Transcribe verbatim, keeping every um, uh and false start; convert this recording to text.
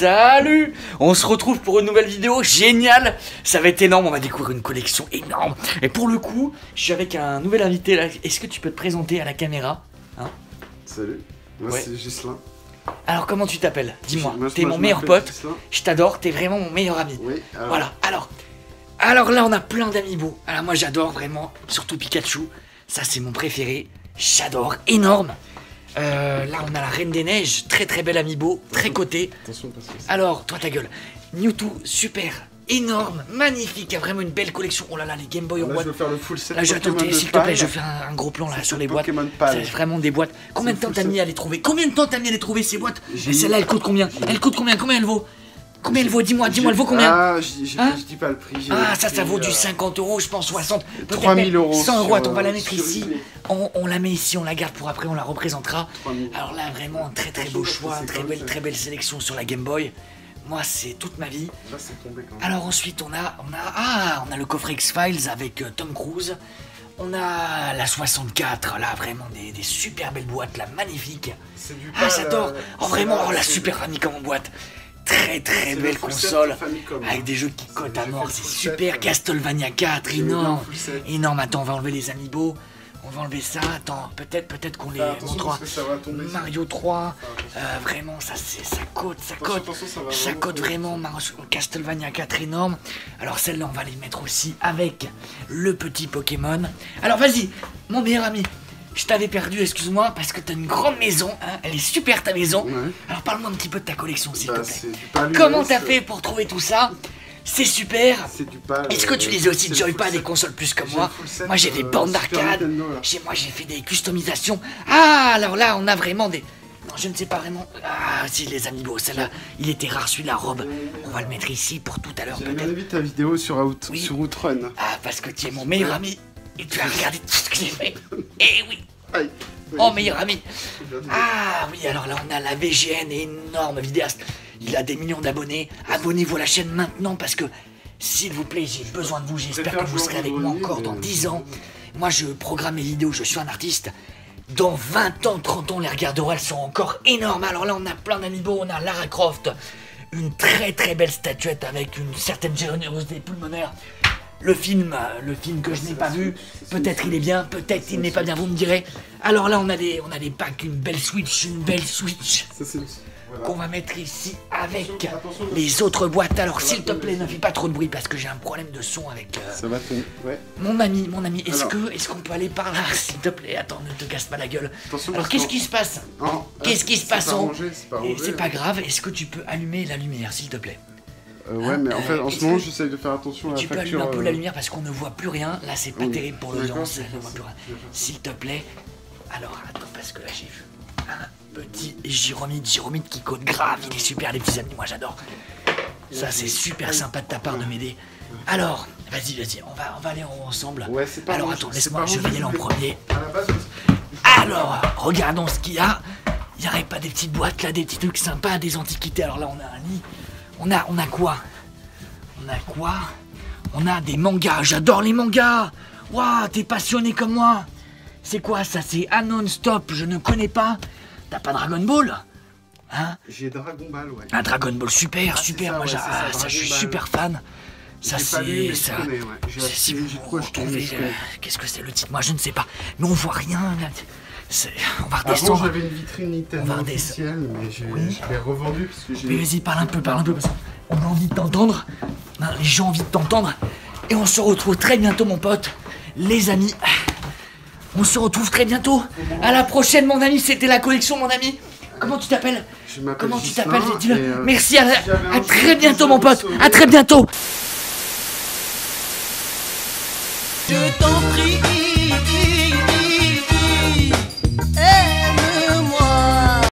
Salut! On se retrouve pour une nouvelle vidéo géniale. Ça va être énorme, on va découvrir une collection énorme. Et pour le coup, je suis avec un nouvel invité là. Est-ce que tu peux te présenter à la caméra, hein? Salut, moi ouais. c'est Gislain. Alors comment tu t'appelles? Dis-moi, t'es mon je meilleur pote, Gislain. je t'adore, t'es vraiment mon meilleur ami. Oui, alors... Voilà, alors, alors là on a plein d'amiibo. Alors moi j'adore vraiment, surtout Pikachu. Ça c'est mon préféré, j'adore, énorme. Euh, là on a la Reine des Neiges, très très belle amiibo, très coté. Attention, parce que Alors, toi ta gueule, Mewtwo, super, énorme, magnifique, il y a vraiment une belle collection. Oh là là, les Game Boy en là, boîte. je veux faire le full set. Là, je Pokémon attends, s'il te Pal. plaît, je fais un, un gros plan là sur les boîtes. C'est vraiment des boîtes. Combien de temps t'as mis à les trouver? Combien de temps t'as mis à les trouver ces boîtes? J'ai- Celle-là, elle coûte combien? Elle coûte combien? Combien elle vaut? Combien elle vaut? Dis-moi, dis-moi, elle vaut combien? Ah, j'ai- j'ai- Hein je dis pas le prix. j'ai Ah, le ça, ça prix, vaut du euh, cinquante euros, je pense, soixante, peut-être trois mille même euros cent euros. sur, Attends, on va la euh, mettre sur ici. eBay. On, on la met ici, on la garde pour après, on la représentera. trois mille. Alors là, vraiment, un très très Attention, beau parce que choix, c'est très comme belle, ça. très belle sélection sur la Game Boy. Moi, c'est toute ma vie. Là, c'est tombé quand même. Alors ensuite, on a, on a, ah, on a le coffret X-Files avec euh, Tom Cruise. On a la soixante-quatre, là, vraiment des, des super belles boîtes, là, magnifiques. C'est du Ah, Pal, j'adore. euh, Oh, vraiment, c'est- oh, la c'est- super Famicom en boîte. Très très c'est le belle full set console Famicom, avec hein. des jeux qui cotent à J'ai mort, fait c'est le full super. set, Castlevania quatre, J'ai mis dans le énorme. full set. Énorme, attends, on va enlever les amiibo. On va enlever ça, attends, peut-être peut-être qu'on les Fais attention montrera. parce que ça va tomber. Mario trois, Fais euh, vraiment, ça c'est ça cote, ça Attention, cote. attention, ça va Ça vraiment cote tomber. vraiment, Mario- Castlevania quatre énorme. Alors celle-là, on va les mettre aussi avec le petit Pokémon. Alors vas-y, mon meilleur ami, je t'avais perdu, excuse-moi, parce que t'as une grande maison, hein, elle est super ta maison. Ouais. Alors parle-moi un petit peu de ta collection, s'il Bah, te plaît. c'est du Pal Comment U S, t'as fait pour trouver tout ça? C'est super. C'est du Pal. Est-ce que tu euh, les as aussi c'est le Joy-Pad, full des set. consoles plus comme J'ai moi? le full set, Moi j'ai des euh, bornes Super d'arcade. Nintendo, là. J'ai- Moi j'ai fait des customisations. Ah, alors là on a vraiment des... Non, je ne sais pas vraiment... Ah, si, les amiibo, celle-là, il était rare, celui-la robe. On va le mettre ici pour tout à l'heure, J'ai bien peut-être. vu ta vidéo sur, Out... Oui. sur Outrun. Ah, parce que tu es mon meilleur ami. Et tu as regardé tout ce que j'ai fait. Eh oui. Aïe. Oh, meilleur ami. Ah oui, alors là on a la V G N, énorme vidéaste. Il a des millions d'abonnés. Abonnez-vous à la chaîne maintenant parce que, s'il vous plaît, j'ai besoin de vous. J'espère que vous serez avec moi encore dans dix ans. Moi je programme mes vidéos, je suis un artiste. Dans vingt ans, trente ans, les regarderont, elles sont encore énormes. Alors là on a plein d'amiibo, on a Lara Croft. Une très très belle statuette avec une certaine générosité pulmonaire. Le film, euh, le film que je n'ai pas vu, peut-être il est bien, peut-être il n'est pas bien, vous me direz. Alors là on a des, on a des packs, une belle Switch, une belle Switch Ça, c'est... Voilà. qu'on va mettre ici avec Attention, attention. les autres boîtes. Alors Ça va s'il te tomber. plaît, ne fais pas trop de bruit parce que j'ai un problème de son avec euh, Ça va tomber. Ouais. mon ami, mon ami. Est-ce Alors. que, est-ce qu'on peut aller par là, s'il te plaît? Attends, ne te casse pas la gueule. Attention, Alors parce qu'est-ce qu'en- qui se passe? Non, Qu'est-ce qui se passe C'est pas en- rangé, c'est pas Et rangé. c'est pas grave. Est-ce que tu peux allumer la lumière, s'il te plaît? Euh, ouais, mais en fait, en Est-ce ce moment, que- j'essaye de faire attention à la Tu peux facture. allumer un peu euh, la lumière parce qu'on ne voit plus rien. Là, c'est pas oui. terrible pour D'accord, l'audience. je vais Elle ne faire voit ça. plus rien. Je vais faire ça. S'il te plaît. Alors, attends, parce que là, j'ai vu un petit Gyromite. Gyromite qui code grave. Il est super, les petits amis. Moi, j'adore. Ça, c'est super sympa de ta part de m'aider. Alors, vas-y, vas-y. On va, on va aller ensemble. Ouais, c'est pas Alors, rangé, attends, c'est laisse-moi. pas Je vais rangé, y aller en mais- premier. À la base, Alors, regardons ce qu'il y a. Il n'y aurait pas des petites boîtes là, des petits trucs sympas, des antiquités. Alors là, on a un lit. On a, on a quoi? On a quoi? On a des mangas. J'adore les mangas. Waouh, t'es passionné comme moi. C'est quoi ça? C'est A Non-Stop. Je ne connais pas. T'as pas Dragon Ball? Hein? j'ai Dragon Ball, ouais. Un Dragon Ball, super, Ah, c'est super. ça, Moi, ouais, j'ai- c'est ça, ah, ça, Dragon je suis Ball. super fan. Ça, J'ai pas lu, mais c'est je ça. connais, ouais. J'ai C'est- acheté- Si vous j'ai de quoi je connais, retrouvez, je euh, connais. qu'est-ce que c'est le titre? Moi, je ne sais pas. Mais on voit rien. là. C'est- On va Avant, redescendre. j'avais une vitrine On Nintendo va redescendre. officielle, mais j'ai- Oui. je l'ai revendue parce que Mais j'ai... vas-y, parle un peu, parle un peu, parce qu'on a envie de t'entendre. Hein, les gens ont envie de t'entendre. Et on se retrouve très bientôt, mon pote. Les amis. On se retrouve très bientôt. À la prochaine, mon ami. C'était la collection, mon ami. Comment tu t'appelles? Je m'appelle Comment tu Gislain, t'appelles? Dis-le. et, euh, Merci, à, la- si j'avais à un très jour bientôt, besoin mon de pote. sauver- À très bientôt. Je t'en prie.